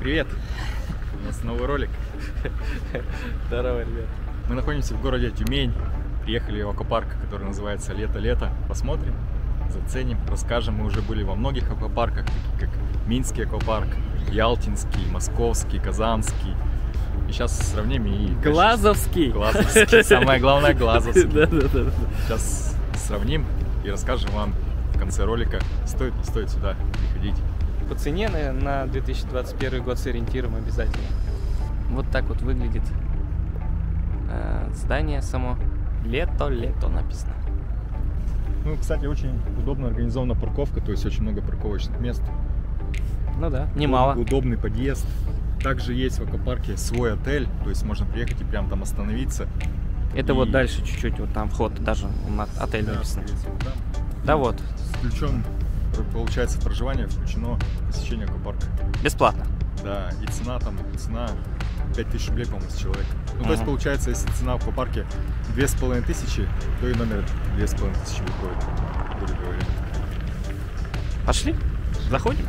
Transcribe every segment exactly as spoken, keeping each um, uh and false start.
Привет! У нас новый ролик. Здорово, ребят. Мы находимся в городе Тюмень. Приехали в аквапарк, который называется «Лето-лето». Посмотрим, заценим, расскажем. Мы уже были во многих аквапарках, таких как Минский аквапарк, Ялтинский, Московский, Казанский. И сейчас сравним и... Глазовский! Глазовский. Самое главное — Глазовский. Да, да, да. Сейчас сравним и расскажем вам в конце ролика, стоит, не стоит сюда приходить. По цене, наверное, на две тысячи двадцать первый год сориентируем обязательно. Вот так вот выглядит э, здание само. Лето-лето написано. Ну, кстати, очень удобно организована парковка, то есть очень много парковочных мест. Ну да, немало. Удобный подъезд. Также есть в аквапарке свой отель, то есть можно приехать и прям там остановиться. Это и... вот дальше чуть-чуть, вот там вход, даже отель да, написано. Да, да вот. Включен, получается, проживание включено посещение аквапарка. Бесплатно. Да, и цена там, цена пять тысяч рублей, по-моему, с человека. Ну, Uh-huh. то есть, получается, если цена в аквапарке две с половиной тысячи, то и номер две с половиной тысячи выходит, грубо говоря. Пошли, заходим.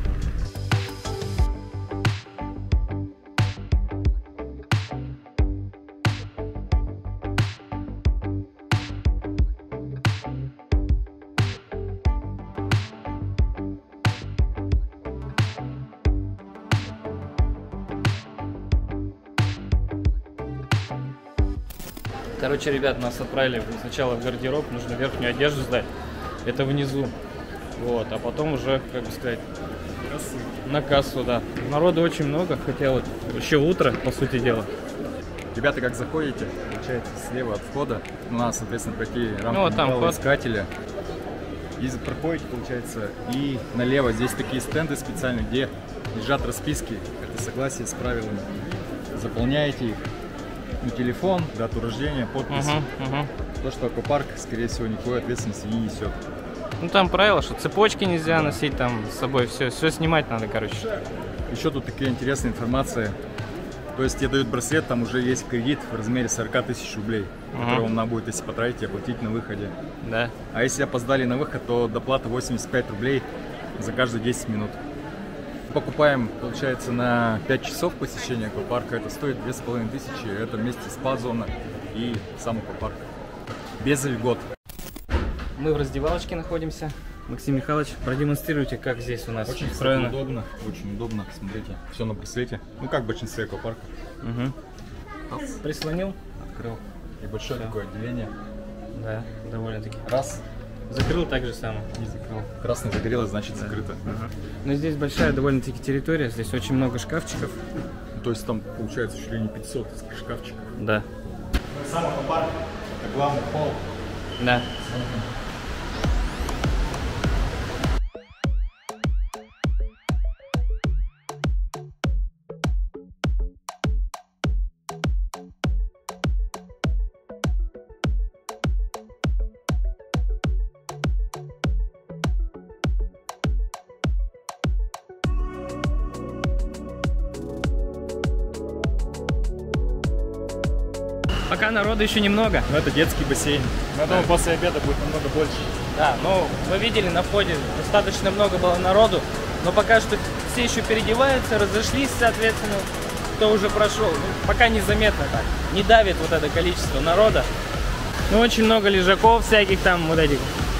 Короче, ребят, нас отправили сначала в гардероб, нужно верхнюю одежду сдать. Это внизу. Вот, а потом уже, как бы сказать, Кассы. на кассу, да. Народу очень много, хотя вот еще утро, по сути дела. Ребята, как заходите, получается, слева от входа у нас, соответственно, пройти рамку Ну, вот там вход. искателя. И проходите, получается, и налево здесь такие стенды специальные, где лежат расписки, это согласие с правилами. Заполняете их. Ну, телефон, дату рождения, подпись. Uh-huh, uh-huh. То, что аквапарк, скорее всего, никакой ответственности не несет. Ну там правило, что цепочки нельзя носить там с собой, все, все снимать надо, короче. Еще тут такая интересная информация. То есть тебе дают браслет, там уже есть кредит в размере сорок тысяч рублей, uh-huh. который вам надо будет, если потратить, оплатить на выходе. Да. А если опоздали на выход, то доплата восемьдесят пять рублей за каждые десять минут. Покупаем, получается, на пять часов посещения аквапарка. Это стоит две с половиной тысячи. Это вместе спа-зона и сам аквапарк. Без льгот. Мы в раздевалочке находимся. Максим Михайлович, продемонстрируйте, как здесь у нас очень устроено. Удобно, очень удобно. Смотрите, все на браслете. Ну, как в большинстве аквапарков. Угу. Прислонил. Открыл. И большое Все. такое отделение. Да, довольно-таки. Раз. Закрыл так же само. Не закрыл. Красный загорелось, значит, да. Закрыто. Ага. Но здесь большая довольно-таки территория, здесь очень много шкафчиков. То есть там получается чуть ли не пятьсот шкафчиков. Да. Сам аквапарк, это главный холл. Да. Пока народу еще немного. Но это детский бассейн. Но я думаю, да. После обеда будет намного больше. Да, ну вы видели, на входе достаточно много было народу, но пока что все еще переодеваются, разошлись, соответственно, кто уже прошел. Ну, пока незаметно так. Не давит вот это количество народа. Ну, очень много лежаков всяких там, вот этих.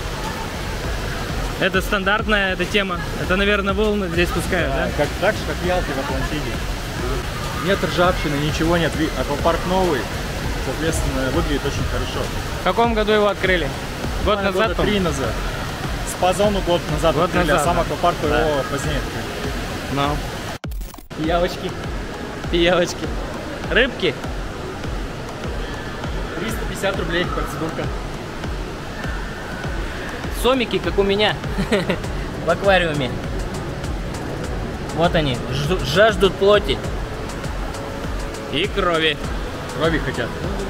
Это стандартная эта тема. Это, наверное, волны здесь пускают, да? Да? Как, так же, как в Ялте, в Атлантиде. Нет ржавчины, ничего нет. Аквапарк новый. Соответственно, выглядит очень хорошо. В каком году его открыли? Год а, назад? Года три назад. Спа-зону год назад год открыли, назад, а сам да. аквапарк да. его позднее открыли. Ну. Пиявочки. Пиявочки. Рыбки. триста пятьдесят рублей процедурка. Сомики, как у меня. В аквариуме. Вот они. Жаждут плоти. И крови. Крови хотят.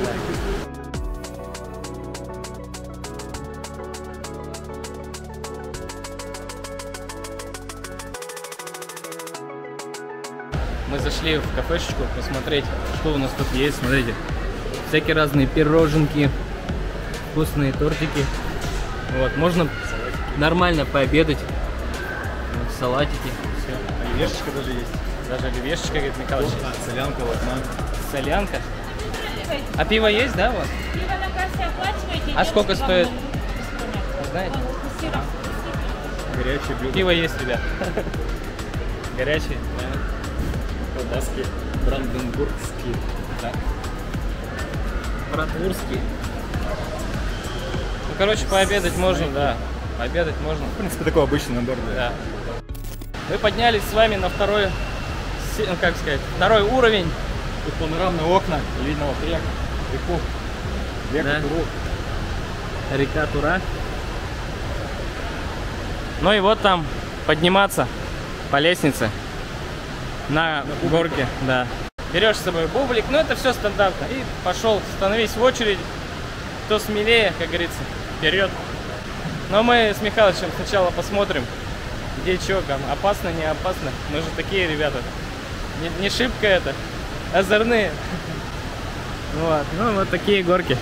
Мы зашли в кафешечку посмотреть, что у нас тут есть. Смотрите, всякие разные пироженки, вкусные тортики. Вот, можно нормально пообедать. Вот, салатики. Все. Оливьешечка даже есть. Даже оливьешечка, говорит Михалыч. А, солянка, лакна. Солянка. А пиво есть, да, у вас? Пиво на кассе оплачиваете. А сколько девушка стоит? вам Не знаете? сыром. Горячее блюдо. Пиво есть, ребят. Горячий. Колбаски бранденбургские. Да. Братвурский. Ну, короче, пообедать можно, да. Пообедать можно. В принципе, такой обычный набор. Да. Мы поднялись с вами на второй, се- ну, как сказать, второй уровень. Тут панорамные окна, и видно вот рек, реку, реку Да. Туру. Река Тура. Ну и вот там подниматься по лестнице на горке, да. Берешь с собой бублик, ну это все стандартно. И пошел, становись в очередь. Кто смелее, как говорится, вперед. Но мы с Михалычем сначала посмотрим, где что, там опасно, не опасно. Мы же такие ребята. Не, не шибко это, озорные. Вот, ну вот такие горки.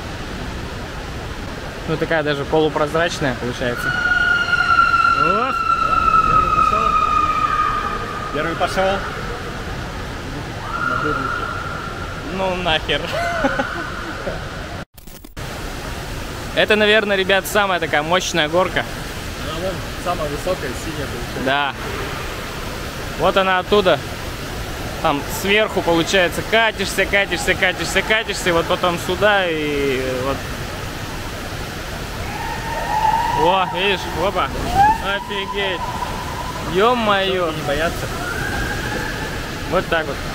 Ну такая даже полупрозрачная получается. Ох. Первый пошел. Ну нахер. Это, наверное, ребят, самая такая мощная горка. Она вон самая высокая, синяя получается. Да. Вот она оттуда. Там сверху, получается, катишься, катишься, катишься, катишься. И вот потом сюда и вот. О, видишь, опа. Офигеть. Ё-моё. Не бояться. Вот так вот.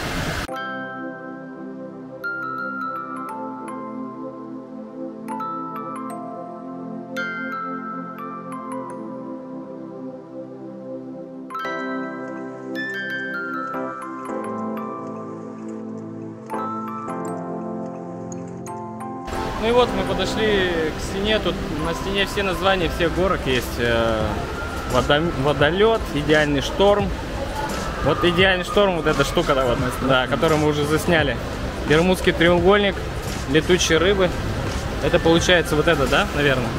Ну и вот мы подошли к стене, тут на стене все названия всех горок есть. Э, водо, водолет, идеальный шторм. Вот идеальный шторм, вот эта штука, да, вот, да, которую мы уже засняли. Бермудский треугольник, летучие рыбы. Это получается вот это, да, наверное?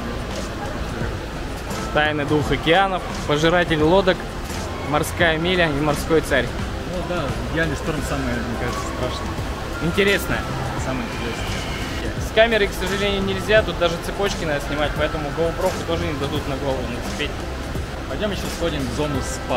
Тайны двух океанов, пожиратель лодок, морская миля и морской царь. Ну да, идеальный шторм самое, мне кажется, страшное. Интересное. Самое интересное. С камерой, к сожалению, нельзя, тут даже цепочки надо снимать, поэтому GoPro тоже не дадут на голову нацепить. Пойдем еще сходим в зону спа.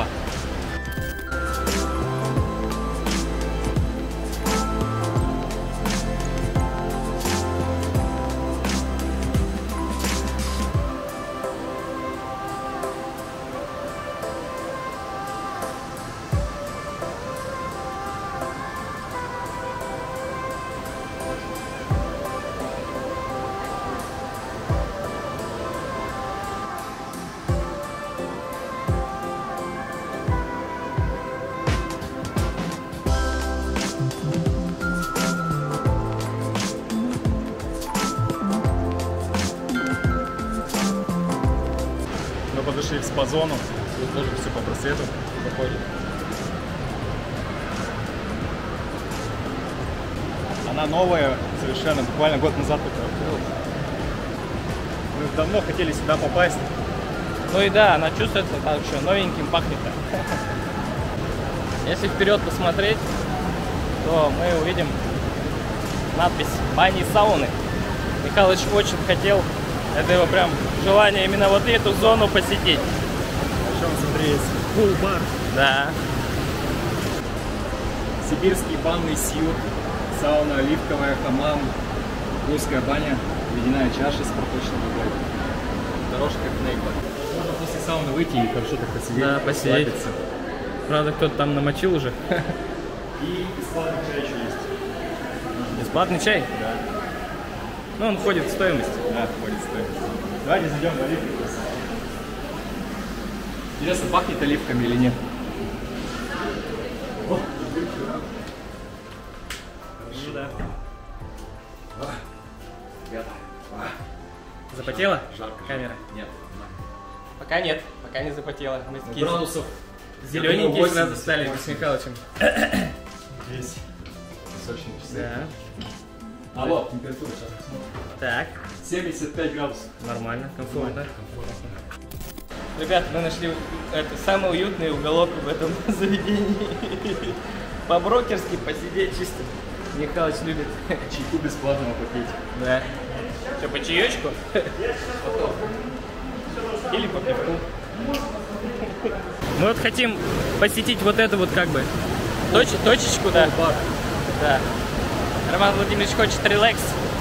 Подошли в спа-зону, тут тоже все по браслету заходит. Она новая совершенно, буквально год назад только открылась. Мы давно хотели сюда попасть. Ну и да, она чувствуется так, что новеньким пахнет. Если вперед посмотреть, то мы увидим надпись «Бани и сауны». Михалыч очень хотел, это его прям желание именно вот эту зону посетить. Пошел смотреть. Пул-бар. Да. Сибирский банный сью, сауна оливковая, хамам, русская баня, ледяная чаша с проточной водой. Дорожка как нейба. Можно после сауны выйти и хорошо так посидеть. Да, посидеть. расслабиться. Правда, кто-то там намочил уже. И бесплатный чай еще есть. Бесплатный чай? Да. Ну, он входит в стоимость. Да, входит стоимость. Давайте зайдем в оливки. Интересно, пахнет оливками или нет? О, Хорошо, да. ребята. Запотела? Жарко. Камера? Нет. Пока нет, пока не запотела. Мы такие Градусов. зелененькие восемьдесят, сразу стали с Михалычем. Здесь. Песочные часы. Да. А вот, температура сейчас. Так, семьдесят пять градусов. нормально, комфортно. Ребят, мы нашли это, самый уютный уголок в этом заведении. По-брокерски посидеть чисто. Михалыч любит. Чайку бесплатного попить. Да. Что, по чаечку? Или по пивку. Мы вот хотим посетить вот эту вот как бы точ точечку, да? Бар. Да. Роман Владимирович хочет релакс.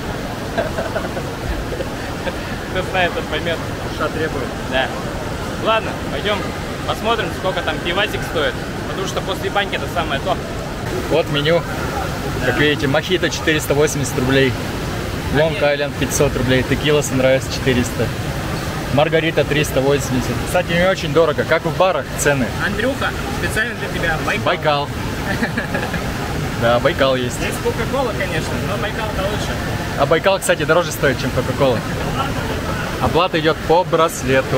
Кто знает, тот поймет. Душа требует. Да. Ладно, пойдем посмотрим, сколько там пивасик стоит. Потому что после баньки это самое то. Вот меню. Да. Как видите, мохито четыреста восемьдесят рублей. Лонг Айленд пятьсот рублей. Текила Санрайз четыреста. Маргарита триста восемьдесят. Кстати, не очень дорого, как в барах цены. Андрюха, специально для тебя Байкал. Байкал. Да, Байкал есть. Есть Кока-Кола, конечно, но Байкал-то лучше. А Байкал, кстати, дороже стоит, чем Кока-Кола. Оплата идет по браслету.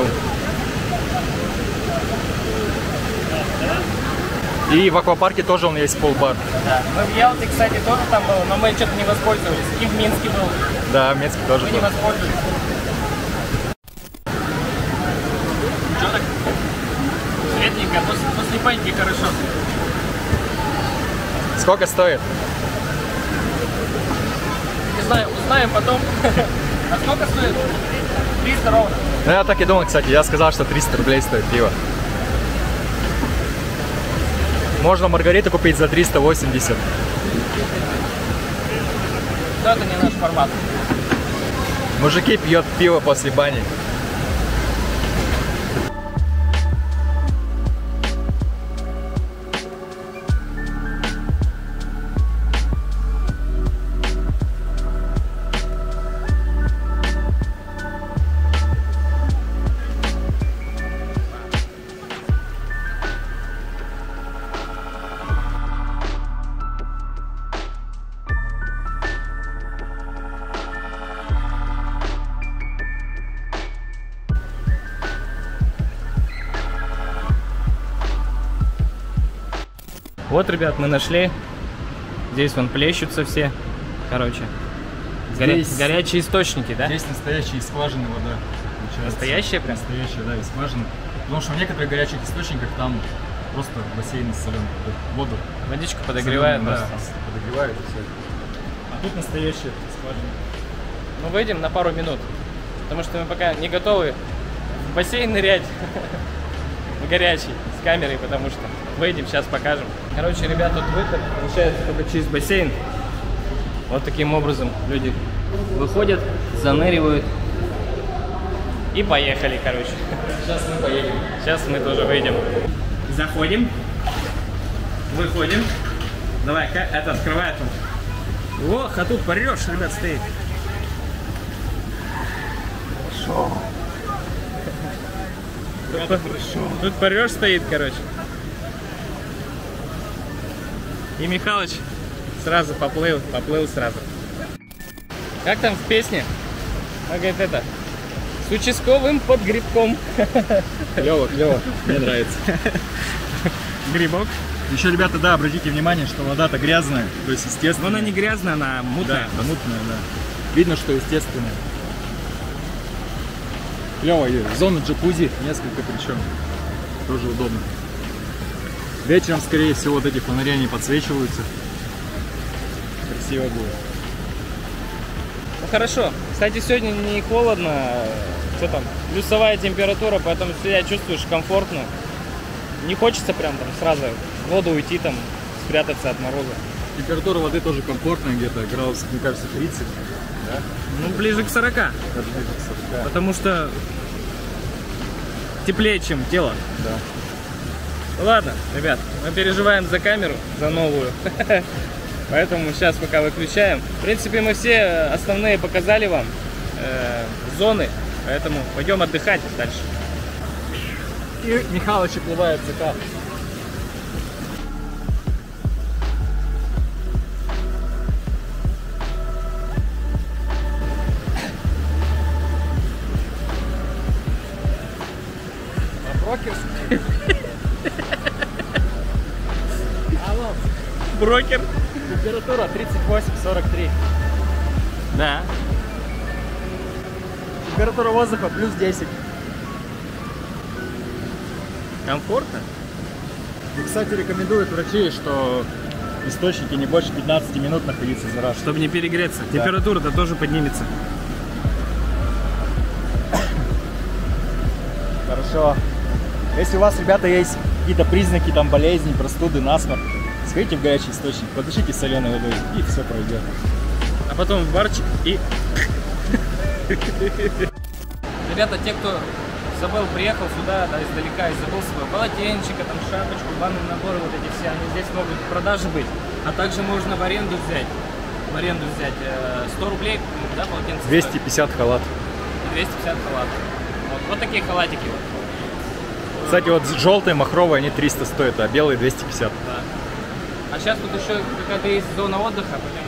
И в аквапарке тоже он есть полбар. Да. Мы в Ялте, кстати, тоже там был, но мы что-то не воспользовались. И в Минске был. Да, в Минске тоже мы был. не воспользовались. Что так? Светленько, после, после баньки хорошо. Сколько стоит? Не знаю, узнаем потом. А сколько стоит? триста ровно. Ну, я так и думал, кстати. Я сказал, что триста рублей стоит пиво. Можно Маргариту купить за триста восемьдесят. Но это не наш формат. Мужики пьют пиво после бани. Вот, ребят, мы нашли. Здесь вон плещутся все. Короче, горя... Здесь... горячие источники, да? Здесь настоящие скважины вода. Получается. Настоящая прям? Настоящая, да, и скважины. Потому что в некоторых горячих источниках там просто бассейн соленый. Воду. Водичку подогревают. Соленую, просто. да, подогревают и все. А тут настоящая скважина. Мы выйдем на пару минут. Потому что мы пока не готовы в бассейн нырять. В горячий. С камерой, потому что выйдем, сейчас покажем. Короче, ребят, тут выход получается только через бассейн. Вот таким образом люди выходят, заныривают и поехали, короче. Сейчас мы поедем. Сейчас мы тоже выйдем. Заходим, выходим. Давай, это открывает. Ох, а тут порешь, ребят, стоит. Хорошо. Тут, тут порешь стоит, короче. И Михалыч сразу поплыл, поплыл сразу. Как там в песне? Он говорит, это, с участковым под грибком. Клево, клево, мне нравится. Грибок. Еще, ребята, да, обратите внимание, что вода-то грязная, то есть естественно. Но она не грязная, она мутная. Да, мутная, да. Видно, что естественная. Клево, зона джакузи, несколько причем. Тоже удобно. Вечером, скорее всего, вот эти фонари не подсвечиваются. Красиво будет. Ну хорошо. Кстати, сегодня не холодно. Что там? Плюсовая температура, поэтому себя чувствуешь комфортно. Не хочется прям там сразу в воду уйти, там, спрятаться от мороза. Температура воды тоже комфортная, где-то градусов, мне кажется, тридцать. Да? Ну, ближе к сорока. Даже ближе к сорока. Потому что теплее, чем тело. Да. Ладно, ребят, мы переживаем за камеру, за новую. Поэтому сейчас пока выключаем. В принципе, мы все основные показали вам э, зоны. Поэтому пойдем отдыхать дальше. И Михалыч уплывает закат. Брокер. Алло. Брокер. Температура тридцать восемь сорок три. Да. Температура воздуха плюс десять. Комфортно? И, кстати, рекомендуют врачи, что источники не больше пятнадцати минут находиться за раз. Чтобы не перегреться. Да. Температура-то тоже поднимется. Хорошо. Если у вас, ребята, есть какие-то признаки там болезни, простуды, насморк, сходите в горячий источник, подышите соленой водой, и все пройдет. А потом в барчик и... Ребята, те, кто забыл, приехал сюда, да, издалека, и забыл свое полотенчика, там, шапочку, банные наборы, вот эти все, они здесь могут в продаже быть. А также можно в аренду взять. В аренду взять сто рублей, да, полотенце? двести пятьдесят халат. двести пятьдесят халат. Вот, вот такие халатики вот. Кстати, вот желтые, махровые, они триста стоят, а белые двести пятьдесят. Да. А сейчас тут еще какая-то есть зона отдыха. Пойдем.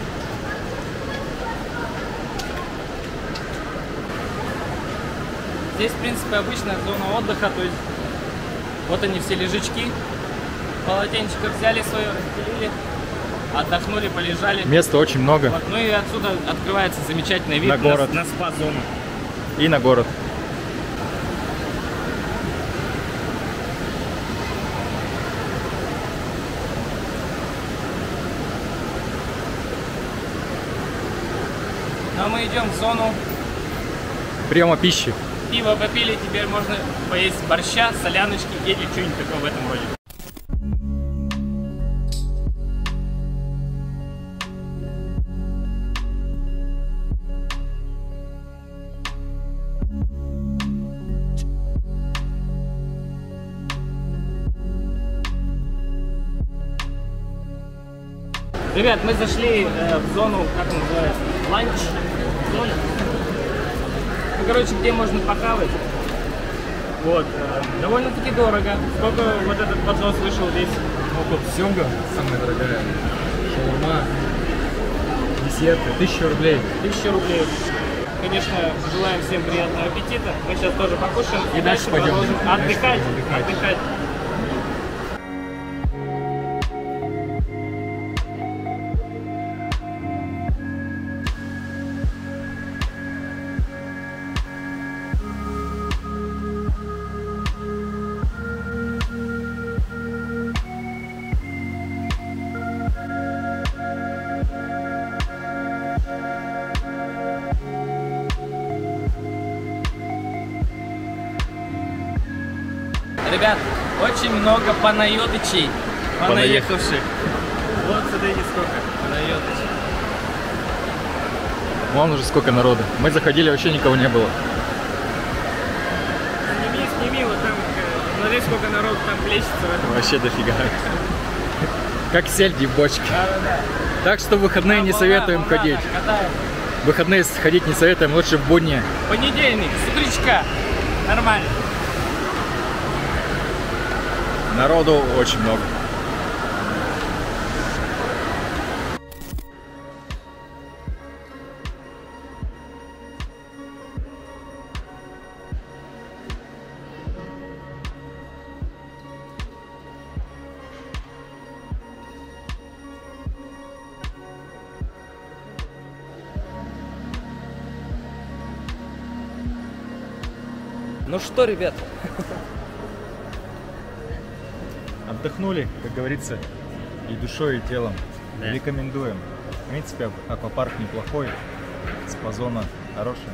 Здесь, в принципе, обычная зона отдыха, то есть вот они все лежачки, полотенчика взяли свое, разделили, отдохнули, полежали. Места очень много. Вот, ну и отсюда открывается замечательный вид на город, на, на спа-зону. И на город. Ну а мы идем в зону Приема пищи. пива попили, теперь можно поесть борща, соляночки или что-нибудь такое в этом роде. Ребят, мы зашли э, в зону, как называется, ланч зона. Ну, короче, где можно похавать. Вот, э, довольно-таки дорого. Сколько вот этот поднос вышел здесь? Ну, тут семга самая дорогая. Шаурма. Десерты. Тысяча рублей. Тысяча рублей. Конечно, желаем всем приятного аппетита. Мы сейчас тоже покушаем И дальше пойдем. продолжим отдыхать. Отдыхать. отдыхать. Ребят, очень много понаедычей, понаехавших. Вот, смотрите, сколько понаедычей. Вон уже сколько народу. Мы заходили, вообще никого не было. Сними, сними, вот там, э, смотри, сколько народу там плещется в этом. Вообще дофига. Как сельди в бочке. Да, да, да. Так что в выходные не Волна, советуем волна, ходить. так, катаем. В выходные ходить не советуем, лучше в будни. Понедельник, с утречка. Нормально. Народу очень много. Ну что, ребят, Отдохнули, как говорится, и душой, и телом. Да. Рекомендуем. В принципе, аквапарк неплохой, спа-зона хорошая.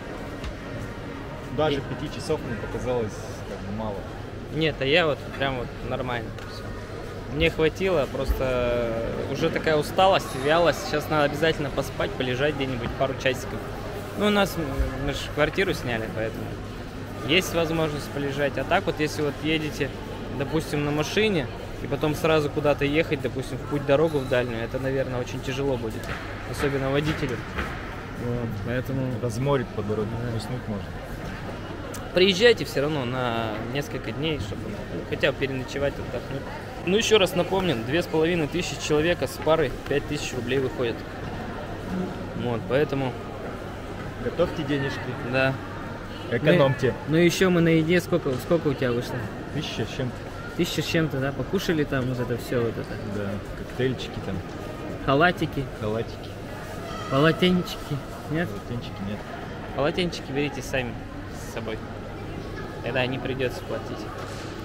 Даже пяти часов мне показалось как бы мало. нет, а я вот прям вот нормально все. Мне хватило, просто уже такая усталость, вялость. Сейчас надо обязательно поспать, полежать где-нибудь пару часиков. Ну, у нас, мы же квартиру сняли, поэтому есть возможность полежать. А так вот, если вот едете, допустим, на машине, и потом сразу куда-то ехать, допустим, в путь-дорогу в дальнюю, это, наверное, очень тяжело будет. Особенно водителю. Вот, поэтому Разморит по дороге, Да. уснуть можно. приезжайте все равно на несколько дней, чтобы ну, хотя бы переночевать, отдохнуть. Ну, еще раз напомним, две с половиной тысячи человека с парой пять тысяч рублей выходит. Вот, поэтому, Готовьте денежки, да. экономьте. Ну, еще мы на еде, сколько, сколько у тебя вышло? Тысяча с чем-то. Тысяча с чем-то, да? Покушали там вот это все, вот это. Да, коктейльчики там, Халатики, халатики, полотенчики. Нет? полотенчики нет. Полотенчики берите сами с собой. Тогда не придется платить.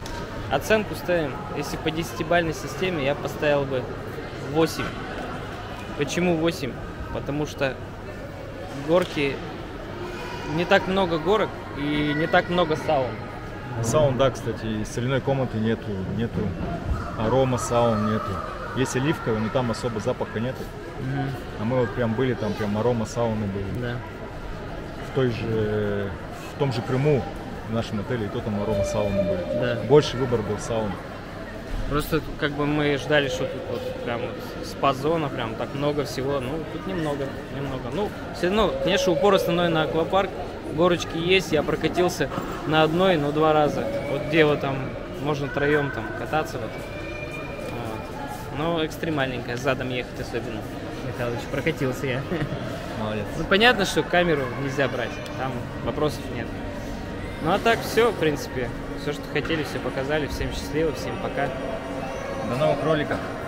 Оценку ставим, если по десятибалльной системе, я поставил бы восемь. Почему восемь? Потому что горки, не так много горок и не так много саун. Саун, да, кстати, из соляной комнаты нету, нету арома саун, нету. Есть оливковый, но там особо запаха нету. Угу. А мы вот прям были, там прям арома сауны были. Да. В той же, в том же Крыму, в нашем отеле, и то там арома сауны были. Да. Больше выбор был саун. Просто как бы мы ждали, что тут вот прям вот спа-зона, прям так много всего. Ну, тут немного, немного. Ну, все равно, конечно, упор основной на аквапарк. Горочки есть, я прокатился на одной, но два раза. Вот где вот там можно троем там кататься. Вот. Вот. Но экстремальненько, задом ехать особенно. Михалыч, прокатился я. Молодец. Ну, понятно, что камеру нельзя брать, там вопросов нет. Ну, а так все, в принципе. Все, что хотели, все показали. Всем счастливо, всем пока. До новых роликов.